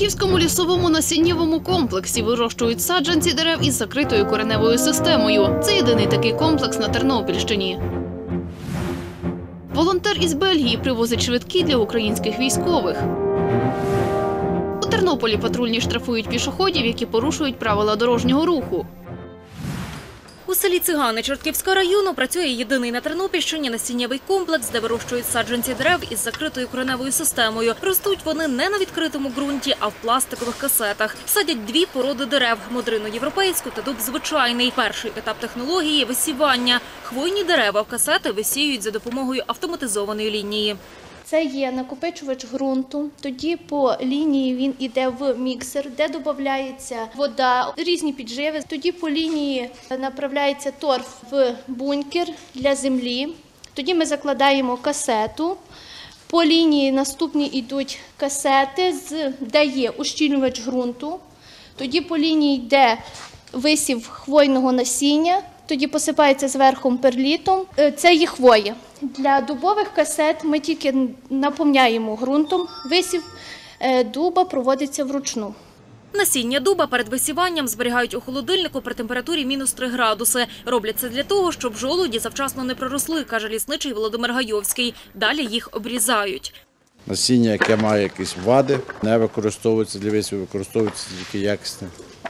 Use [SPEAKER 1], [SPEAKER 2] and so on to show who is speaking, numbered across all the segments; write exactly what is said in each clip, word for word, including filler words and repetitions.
[SPEAKER 1] Чортківському лісовому насіннєвому комплексі вирощують саджанці дерев із закритою кореневою системою. Це єдиний такий комплекс на Тернопільщині. Волонтер із Бельгії привозить швидкі для українських військових. У Тернополі патрульні штрафують пішоходів, які порушують правила дорожнього руху.
[SPEAKER 2] У селі Цигани Чортківського району працює єдиний на Тернопільщині насіннєвий комплекс, де вирощують саджанці дерев із закритою кореневою системою. Ростуть вони не на відкритому ґрунті, а в пластикових касетах. Садять дві породи дерев – модрину європейську та дуб звичайний. Перший етап технології – висівання. Хвойні дерева в касети висіюють за допомогою автоматизованої лінії.
[SPEAKER 3] Це є накопичувач ґрунту, тоді по лінії він йде в міксер, де додається вода, різні підживи. Тоді по лінії направляється торф в бункер для землі. Тоді ми закладаємо касету. По лінії наступні йдуть касети, де є ущільнювач ґрунту. Тоді по лінії йде висів хвойного насіння. Тоді посипається зверху перлітом. Це є хвоя. Для дубових касет ми тільки наповняємо ґрунтом. Висів дуба проводиться вручну.
[SPEAKER 2] Насіння дуба перед висіванням зберігають у холодильнику при температурі мінус три градуси. Роблять це для того, щоб жолуді завчасно не проросли, каже лісничий Володимир Гайовський. Далі їх обрізають.
[SPEAKER 4] Насіння, яке має якісь вади, не використовується для висіву, використовується тільки якісне,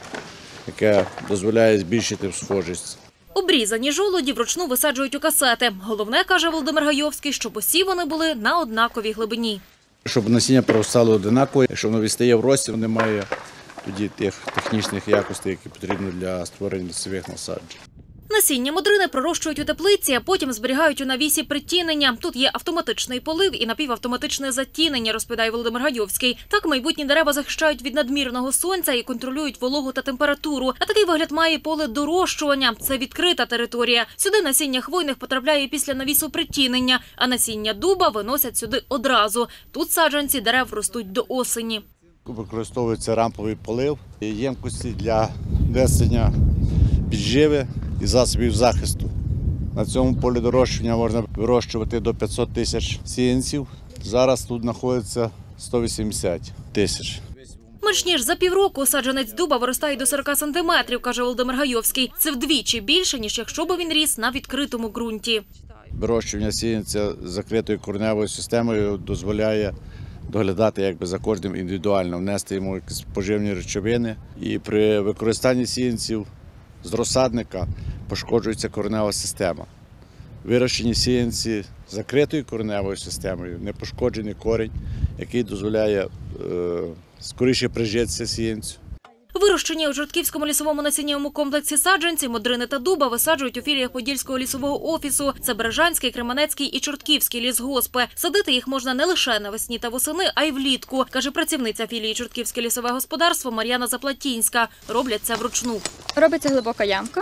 [SPEAKER 4] яке дозволяє збільшити схожість.
[SPEAKER 2] Обрізані жолуді вручну висаджують у касети. Головне, каже Володимир Гайовський, щоб усі вони були на однаковій глибині.
[SPEAKER 4] Щоб насіння проростало однаково, якщо воно відстає в рості, немає тоді тих технічних якостей, які потрібні для створення лісових насаджень.
[SPEAKER 2] Насіння модрини пророщують у теплиці, а потім зберігають у навісі притінення. Тут є автоматичний полив і напівавтоматичне затінення, розповідає Володимир Гайовський. Так майбутні дерева захищають від надмірного сонця і контролюють вологу та температуру. А такий вигляд має поле дорощування. Це відкрита територія. Сюди насіння хвойних потрапляє після навісу притінення, а насіння дуба виносять сюди одразу. Тут саджанці дерев ростуть до осені.
[SPEAKER 4] Використовується рамповий полив, ємкості для несення підживи і засобів захисту. На цьому полі дорощування можна вирощувати до п'ятсот тисяч сіянців. Зараз тут знаходиться сто вісімдесят тисяч.
[SPEAKER 2] Менш ніж за півроку саджанець дуба виростає до сорока сантиметрів, каже Володимир Гайовський. Це вдвічі більше, ніж якщо б він ріс на відкритому ґрунті.
[SPEAKER 4] Вирощування сіянця з закритою кореневою системою дозволяє доглядати якби за кожним індивідуально, внести йому якісь поживні речовини. І при використанні сіянців з розсадника пошкоджується коренева система. Вирощені сіянці з закритою кореневою системою, непошкоджений корінь, який дозволяє е, скоріше прижитися сіянцю.
[SPEAKER 2] Вирощені у Чортківському лісовому насіннєвому комплексі саджанці модрини та дуба висаджують у філіях Подільського лісового офісу. Це Бережанський, Кременецький і Чортківський лісгоспи. Садити їх можна не лише навесні та восени, а й влітку, каже працівниця філії Чортківське лісове господарство Мар'яна Заплатінська. Роблять це вручну.
[SPEAKER 5] Робиться глибока ямка,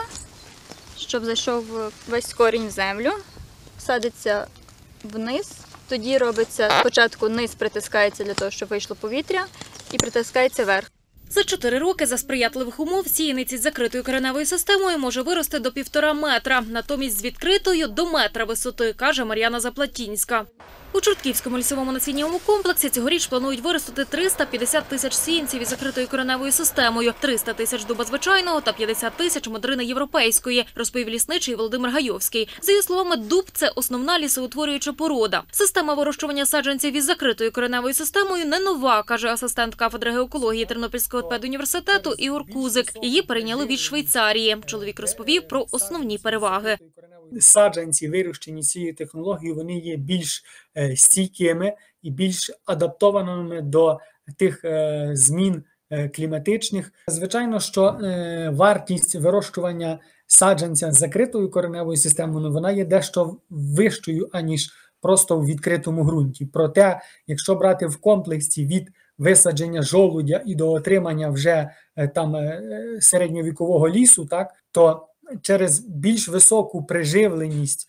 [SPEAKER 5] щоб зайшов весь корінь в землю, садиться вниз. Тоді робиться, спочатку низ притискається для того, щоб вийшло повітря, і притискається вверх.
[SPEAKER 2] За чотири роки за сприятливих умов сіяниць із закритою кореневою системою може вирости до півтора метра. Натомість з відкритою – до метра висоти, каже Мар'яна Заплатінська. У Чортківському лісовому насіннєвому комплексі цьогоріч планують виростити триста п'ятдесят тисяч сіянців із закритою кореневою системою, триста тисяч дуба звичайного та п'ятдесят тисяч модрини європейської, розповів лісничий Володимир Гайовський. За його словами, дуб – це основна лісоутворююча порода. Система вирощування саджанців із закритою кореневою системою не нова, каже асистент кафедри геокології Тернопільського педуніверситету Ігор Кузик. Її перейняли від Швейцарії. Чоловік розповів про основні переваги.
[SPEAKER 6] Саджанці, вирощені цією технологією, вони є більш стійкими і більш адаптованими до тих змін кліматичних. Звичайно, що вартість вирощування саджанця з закритою кореневою системою, вона є дещо вищою, аніж просто у відкритому ґрунті. Проте, якщо брати в комплексі від висадження жолудя і до отримання вже там середньовікового лісу, так, то через більш високу приживленість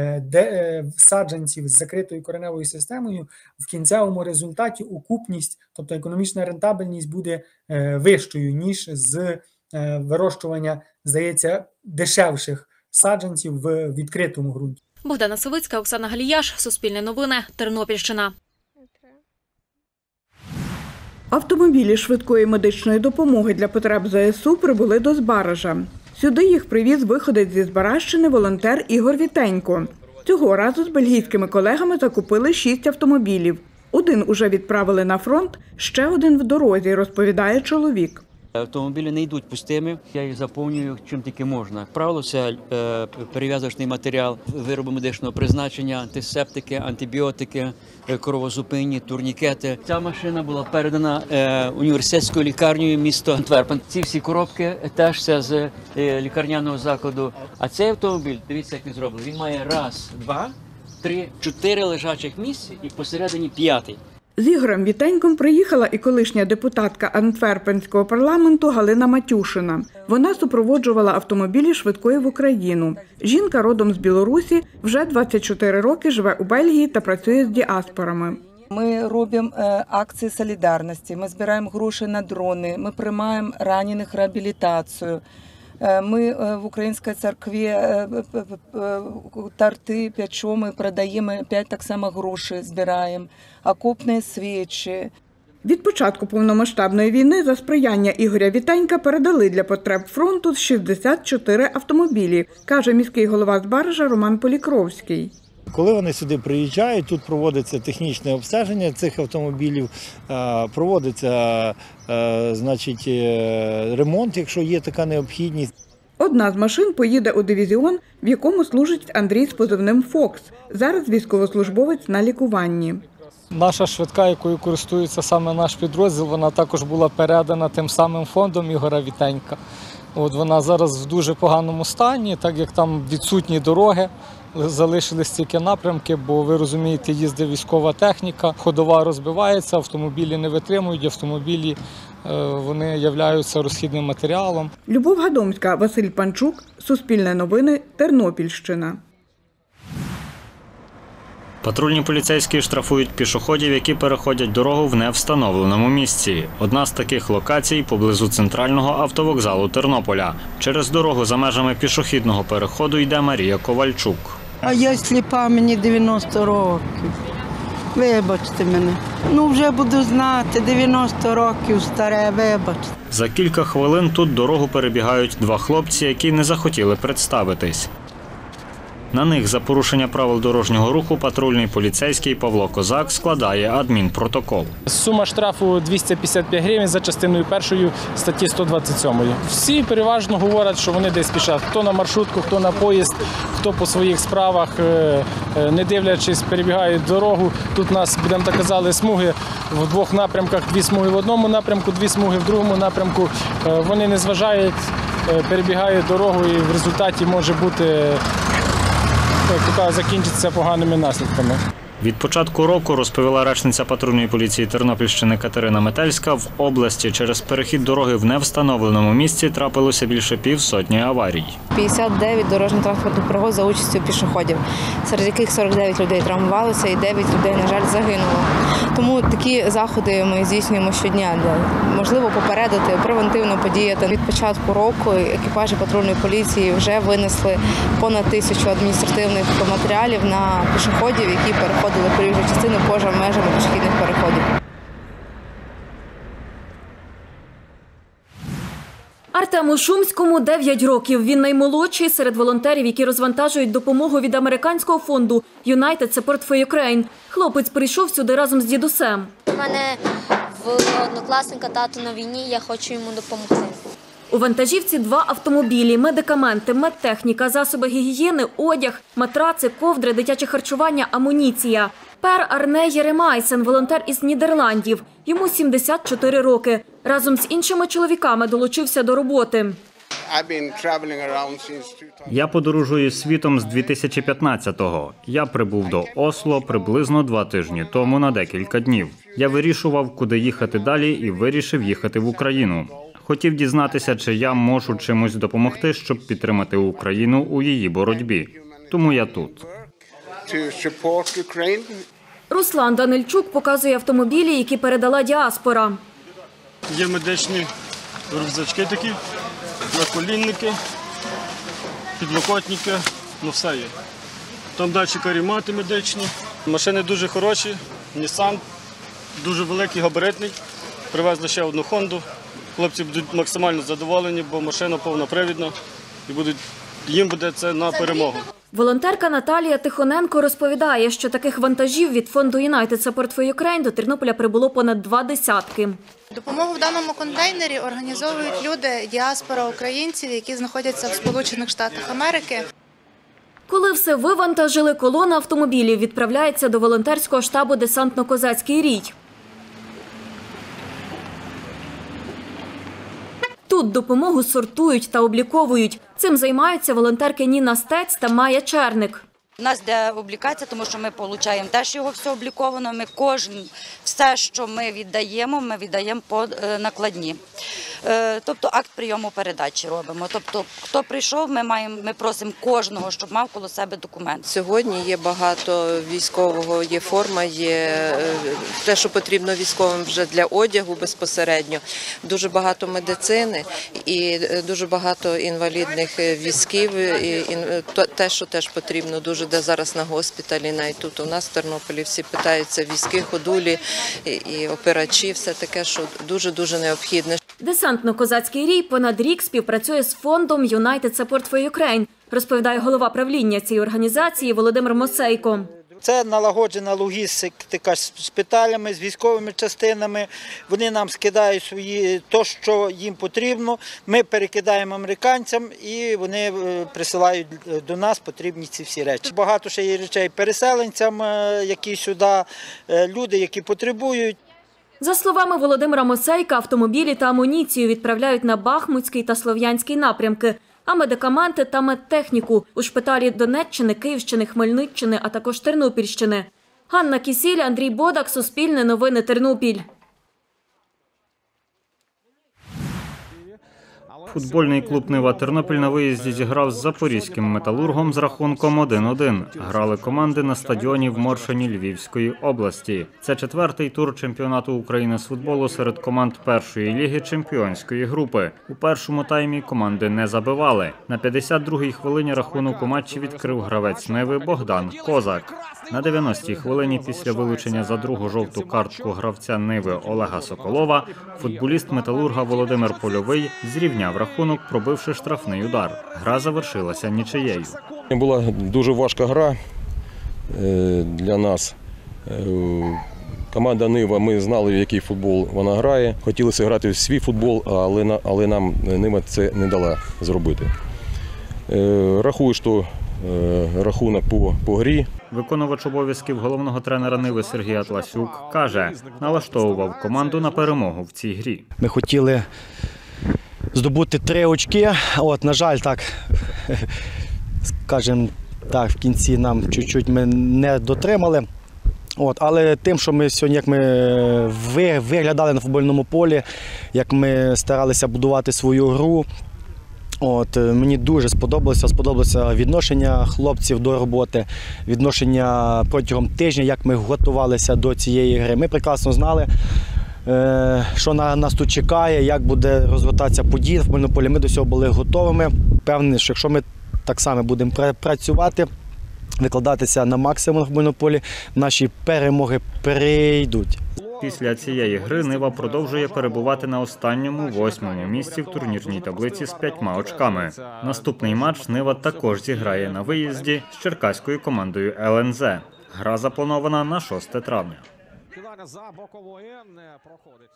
[SPEAKER 6] саджанців з закритою кореневою системою в кінцевому результаті окупність, тобто економічна рентабельність буде вищою, ніж з вирощування, здається, дешевших саджанців в відкритому ґрунті.
[SPEAKER 2] Богдана Савицька, Оксана Галіяш, Суспільне новини, Тернопільщина.
[SPEAKER 7] Автомобілі швидкої медичної допомоги для потреб зе ес у прибули до Збаража. Сюди їх привіз виходець зі Збаражщини волонтер Ігор Вітенько. Цього разу з бельгійськими колегами закупили шість автомобілів. Один уже відправили на фронт, ще один в дорозі, розповідає чоловік.
[SPEAKER 8] Автомобілі не йдуть пустими, я їх заповнюю чим тільки можна. Як правило, це е, перев'язочний матеріал, вироби медичного призначення, антисептики, антибіотики, е, кровозупинні, турнікети. Ця машина була передана е, університетською лікарнею міста Антверпен. Ці всі коробки теж це з е, лікарняного закладу. А цей автомобіль, дивіться, як він зроблений, він має раз, два, три, чотири лежачих місця і посередині п'ятий.
[SPEAKER 7] З Ігорем Вітеньком приїхала і колишня депутатка Антверпенського парламенту Галина Матюшина. Вона супроводжувала автомобілі швидкої в Україну. Жінка родом з Білорусі, вже двадцять чотири роки живе у Бельгії та працює з діаспорами.
[SPEAKER 9] Ми робимо акції солідарності, ми збираємо гроші на дрони, ми приймаємо ранених реабілітацію. Ми в Українській церкві торти печемо, продаємо, опять так само гроші збираємо, окопні свічі.
[SPEAKER 7] Від початку повномасштабної війни за сприяння Ігоря Вітенька передали для потреб фронту шістдесят чотири автомобілі, каже міський голова Збаража Роман Полікровський.
[SPEAKER 10] Коли вони сюди приїжджають, тут проводиться технічне обстеження цих автомобілів, проводиться, значить, ремонт, якщо є така необхідність.
[SPEAKER 7] Одна з машин поїде у дивізіон, в якому служить Андрій з позивним «Фокс». Зараз військовослужбовець на лікуванні.
[SPEAKER 11] Наша швидка, якою користується саме наш підрозділ, вона також була передана тим самим фондом Ігоря Вітенька. От вона зараз в дуже поганому стані, так як там відсутні дороги, залишились тільки напрямки, бо, ви розумієте, їздить військова техніка, ходова розбивається, автомобілі не витримують, автомобілі вони являються розхідним матеріалом.
[SPEAKER 7] Любов Гадомська, Василь Панчук, Суспільне новини, Тернопільщина.
[SPEAKER 12] Патрульні поліцейські штрафують пішоходів, які переходять дорогу в невстановленому місці. Одна з таких локацій – поблизу центрального автовокзалу Тернополя. Через дорогу за межами пішохідного переходу йде Марія Ковальчук.
[SPEAKER 13] А я сліпа, мені дев'яносто років. Вибачте мене. Ну вже буду знати, дев'яносто років старе, вибачте.
[SPEAKER 12] За кілька хвилин тут дорогу перебігають два хлопці, які не захотіли представитись. На них за порушення правил дорожнього руху патрульний поліцейський Павло Козак складає адмінпротокол.
[SPEAKER 11] Сума штрафу двісті п'ятдесят п'ять гривень за частиною першою статті сто двадцять сім. Всі переважно говорять, що вони десь спішать. Хто на маршрутку, хто на поїзд, хто по своїх справах, не дивлячись, перебігають дорогу. Тут у нас, будемо так казали, смуги в двох напрямках, дві смуги в одному напрямку, дві смуги в другому напрямку. Вони не зважають, перебігають дорогу і в результаті може бути закінчиться поганими наслідками.
[SPEAKER 12] Від початку року, розповіла речниця патрульної поліції Тернопільщини Катерина Метельська, в області через перехід дороги в невстановленому місці трапилося більше півсотні аварій.
[SPEAKER 14] п'ятдесят дев'ять дорожньо-транспортних пригод за участю пішоходів, серед яких сорок дев'ять людей травмувалося і дев'ять людей, на жаль, загинуло. Тому такі заходи ми здійснюємо щодня, для можливо попередити, превентивно подіяти. Від початку року екіпажі патрульної поліції вже винесли понад тисячу адміністративних матеріалів на пішоходів, які переходили проїжджу частину поза межами пішохідних переходів.
[SPEAKER 2] Артему Шумському дев'ять років. Він наймолодший серед волонтерів, які розвантажують допомогу від американського фонду United Support for Ukraine. Хлопець прийшов сюди разом з дідусем.
[SPEAKER 15] У мене в однокласника тато на війні, я хочу йому допомогти.
[SPEAKER 2] У вантажівці два автомобілі, медикаменти, медтехніка, засоби гігієни, одяг, матраци, ковдри, дитяче харчування, амуніція. Пер Арне Єремайсен – волонтер із Нідерландів. Йому сімдесят чотири роки. Разом з іншими чоловіками долучився до роботи.
[SPEAKER 12] Я подорожую світом з дві тисячі п'ятнадцятого. Я прибув до Осло приблизно два тижні тому на декілька днів. Я вирішував, куди їхати далі, і вирішив їхати в Україну. Хотів дізнатися, чи я можу чимось допомогти, щоб підтримати Україну у її боротьбі. Тому я тут.
[SPEAKER 2] Руслан Данильчук показує автомобілі, які передала діаспора.
[SPEAKER 16] Є медичні рюкзачки такі, наколінники, підлокотники, ну все є. Там далі карімати медичні. Машини дуже хороші, Nissan, дуже великий, габаритний. Привезли ще одну Хонду. Хлопці будуть максимально задоволені, бо машина повнопривідна і будуть, їм буде це на перемогу.
[SPEAKER 2] Волонтерка Наталія Тихоненко розповідає, що таких вантажів від фонду United Support for Ukraine до Тернополя прибуло понад два десятки.
[SPEAKER 17] Допомогу в даному контейнері організовують люди, діаспора українців, які знаходяться в Сполучених Штатах Америки.
[SPEAKER 2] Коли все вивантажили, колона автомобілів відправляється до волонтерського штабу «Десантно-козацький рій». Тут допомогу сортують та обліковують. Цим займаються волонтерки Ніна Стець та Майя Черник.
[SPEAKER 18] У нас йде облікація, тому що ми отримуємо теж його все обліковано. Ми кожен, все, що ми віддаємо, ми віддаємо по накладні. Тобто акт прийому передачі робимо. Тобто, хто прийшов, ми маємо, ми просимо кожного, щоб мав коло себе документ.
[SPEAKER 19] Сьогодні є багато військового, є форма, є те, що потрібно військовим вже для одягу безпосередньо. Дуже багато медицини і дуже багато інвалідних візків, і те, що теж потрібно дуже, де зараз на госпіталі, навіть тут у нас в Тернополі всі питаються візки, ходулі і операчі, все таке, що дуже-дуже необхідне.
[SPEAKER 2] Десантно-козацький рій понад рік співпрацює з фондом United Support for Ukraine, розповідає голова правління цієї організації Володимир Мосейко.
[SPEAKER 10] Це налагоджена логістика з шпиталями, з військовими частинами. Вони нам скидають свої, то, що їм потрібно. Ми перекидаємо американцям і вони присилають до нас потрібні ці всі речі. Багато ще є речей переселенцям, які сюди, люди, які потребують.
[SPEAKER 2] За словами Володимира Мосейка, автомобілі та амуніцію відправляють на Бахмутський та Слов'янський напрямки, а медикаменти та медтехніку у шпиталі Донеччини, Київщини, Хмельниччини, а також Тернопільщини. Ганна Кісіль, Андрій Бодак, Суспільне новини, Тернопіль.
[SPEAKER 12] Футбольний клуб «Нива Тернопіль» на виїзді зіграв з запорізьким «Металургом» з рахунком один один. Грали команди на стадіоні в Моршині Львівської області. Це четвертий тур чемпіонату України з футболу серед команд першої ліги чемпіонської групи. У першому таймі команди не забивали. На п'ятдесят другій хвилині рахунок у матчі відкрив гравець «Ниви» Богдан Козак. На дев'яностій хвилині після вилучення за другу жовту картку гравця «Ниви» Олега Соколова футболіст «Металурга» Володимир Польовий зрівняв рахунок, пробивши штрафний удар. Гра завершилася нічиєю.
[SPEAKER 20] Була дуже важка гра для нас. Команда «Нива», ми знали, в який футбол вона грає. Хотілося грати в свій футбол, але, але нам «Нива» це не дала зробити. Рахую, що рахунок по, по грі.
[SPEAKER 12] Виконувач обов'язків головного тренера «Ниви» Сергій Атласюк каже, налаштовував команду на перемогу в цій грі.
[SPEAKER 21] Ми хотіли здобути три очки, от, на жаль, так, скажімо так, в кінці нам чуть-чуть ми не дотримали. От, але тим, що ми сьогодні, як ми виглядали на футбольному полі, як ми старалися будувати свою гру, от, мені дуже сподобалося, сподобалося відношення хлопців до роботи, відношення протягом тижня, як ми готувалися до цієї гри. Ми прекрасно знали, що нас тут чекає, як буде розгортатися події на футбольному полі. Ми до цього були готовими. Впевнений, що якщо ми так само будемо працювати, викладатися на максимум на футбольному полі, наші перемоги прийдуть.
[SPEAKER 12] Після цієї гри «Нива» продовжує перебувати на останньому, восьмому місці в турнірній таблиці з п'ятьма очками. Наступний матч «Нива» також зіграє на виїзді з черкаською командою «Ел Ен Зе». Гра запланована на шосте травня.
[SPEAKER 22] За бокової не проходить.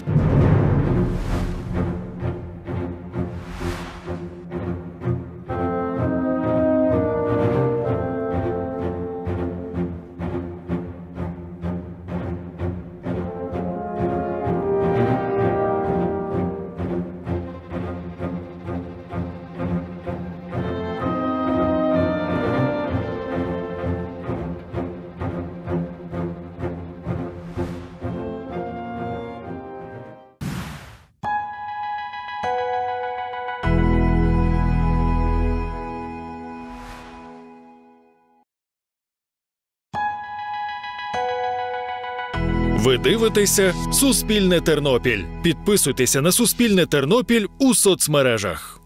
[SPEAKER 23] Ви дивитеся «Суспільне Тернопіль». Підписуйтеся на «Суспільне Тернопіль» у соцмережах.